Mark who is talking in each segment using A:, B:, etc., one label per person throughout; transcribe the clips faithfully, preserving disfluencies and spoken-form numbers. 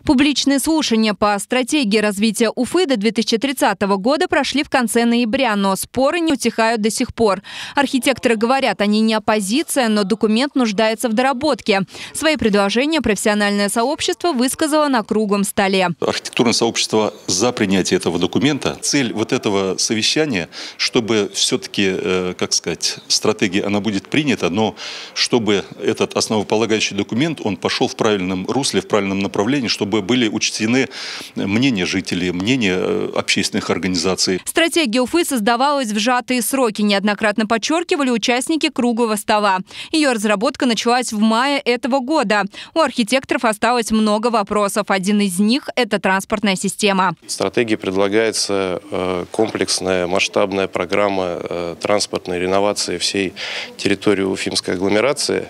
A: Публичные слушания по стратегии развития Уфы до две тысячи тридцатого года прошли в конце ноября, но споры не утихают до сих пор. Архитекторы говорят, они не оппозиция, но документ нуждается в доработке. Свои предложения профессиональное сообщество высказало на круглом столе.
B: Архитектурное сообщество за принятие этого документа. Цель вот этого совещания, чтобы все-таки, э, как сказать, стратегия, она будет принята, но чтобы этот основополагающий документ, он пошел в правильном русле, в правильном направлении, чтобы были учтены мнения жителей, мнения общественных организаций.
A: Стратегия Уфы создавалась в сжатые сроки, неоднократно подчеркивали участники круглого стола. Ее разработка началась в мае этого года. У архитекторов осталось много вопросов. Один из них – это транспортная система.
C: В стратегии предлагается комплексная масштабная программа транспортной реновации всей территории Уфимской агломерации.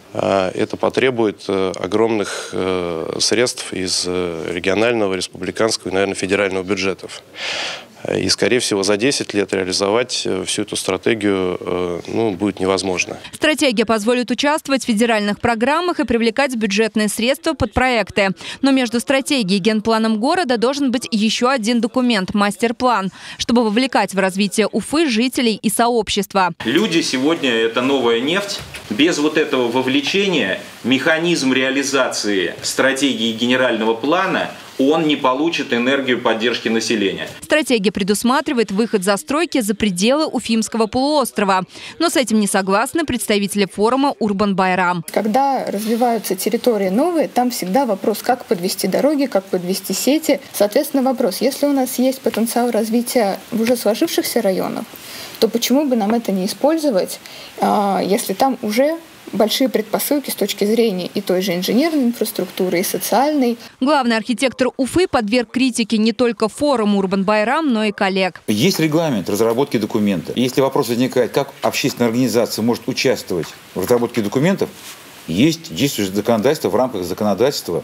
C: Это потребует огромных средств из регионального, республиканского и, наверное, федерального бюджетов. И, скорее всего, за десять лет реализовать всю эту стратегию ну, будет невозможно.
A: Стратегия позволит участвовать в федеральных программах и привлекать бюджетные средства под проекты. Но между стратегией и генпланом города должен быть еще один документ – мастер-план, чтобы вовлекать в развитие Уфы жителей и сообщества.
D: Люди сегодня – это новая нефть. Без вот этого вовлечения механизм реализации стратегии генерального плана – он не получит энергию поддержки населения.
A: Стратегия предусматривает выход застройки за пределы Уфимского полуострова. Но с этим не согласны представители форума «Урбан Байрам».
E: Когда развиваются территории новые, там всегда вопрос, как подвести дороги, как подвести сети. Соответственно, вопрос, если у нас есть потенциал развития в уже сложившихся районах, то почему бы нам это не использовать, если там уже большие предпосылки с точки зрения и той же инженерной инфраструктуры, и социальной.
A: Главный архитектор Уфы подверг критике не только форум «Урбан Байрам», но и коллег.
F: Есть регламент разработки документа. Если вопрос возникает, как общественная организация может участвовать в разработке документов, есть действующее законодательство, в рамках законодательства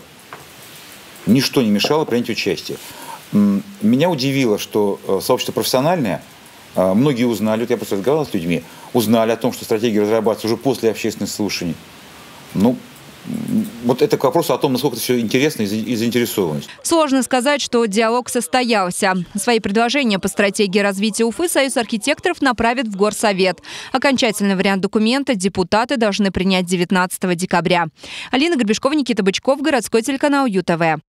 F: ничто не мешало принять участие. Меня удивило, что сообщество профессиональное, многие узнали, вот я просто разговаривал с людьми, узнали о том, что стратегия разрабатывается уже после общественных слушаний. Ну, вот это к вопросу о том, насколько это все интересно и заинтересованность.
A: Сложно сказать, что диалог состоялся. Свои предложения по стратегии развития Уфы Союз архитекторов направит в Горсовет. Окончательный вариант документа депутаты должны принять девятнадцатого декабря. Алина Гребешкова, Никита Бычков, городской телеканал ЮТВ.